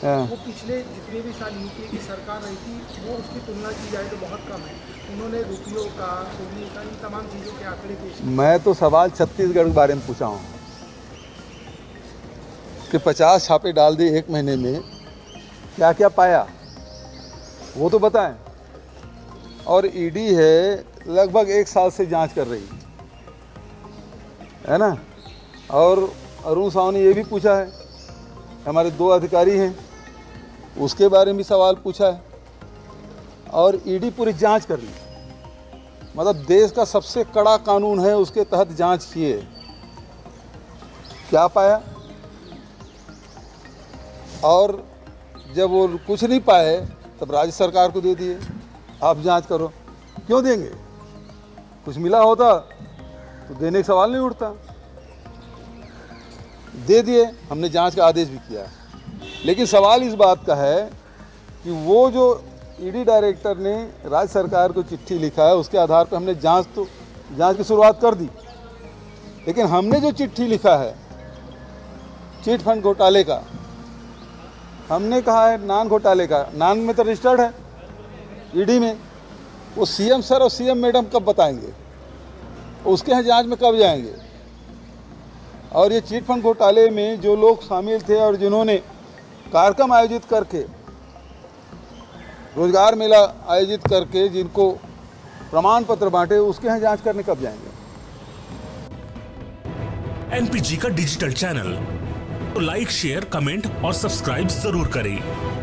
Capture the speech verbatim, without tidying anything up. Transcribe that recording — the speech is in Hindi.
वो पिछले जितने भी साल यूपीए की सरकार रही थी वो उसकी तुलना की जाए तो बहुत कम है। उन्होंने रुपयों का, सोने का, इन तमाम चीज़ों के आंकड़े पेश किए। मैं तो सवाल छत्तीसगढ़ के बारे में पूछा हूँ कि पचास छापे डाल दिए एक महीने में, क्या क्या पाया वो तो बताएं। और ईडी है लगभग एक साल से जांच कर रही है ना। और अरुण साव ने ये भी पूछा है, हमारे दो अधिकारी हैं उसके बारे में भी सवाल पूछा है, और ईडी पूरी जांच कर ली। मतलब देश का सबसे कड़ा कानून है उसके तहत जांच किए, क्या पाया। और जब वो कुछ नहीं पाए तब राज्य सरकार को दे दिए, आप जांच करो। क्यों देंगे? कुछ मिला होता तो देने का सवाल नहीं उठता। दे दिए, हमने जांच का आदेश भी किया। लेकिन सवाल इस बात का है कि वो जो ईडी डायरेक्टर ने राज्य सरकार को चिट्ठी लिखा है उसके आधार पर हमने जांच तो जांच की शुरुआत कर दी, लेकिन हमने जो चिट्ठी लिखा है चिट फंड घोटाले का, हमने कहा है नान घोटाले का, नान में तो रजिस्टर्ड है ईडी में, वो सीएम सर और सीएम मैडम कब बताएंगे, उसके यहाँ जांच में कब जाएंगे। और ये चिट फंड घोटाले में जो लोग शामिल थे और जिन्होंने कार्यक्रम आयोजित करके, रोजगार मेला आयोजित करके जिनको प्रमाण पत्र बांटे, उसके यहाँ जांच करने कब जाएंगे। एनपीजी का डिजिटल चैनल तो लाइक, शेयर, कमेंट और सब्सक्राइब जरूर करें।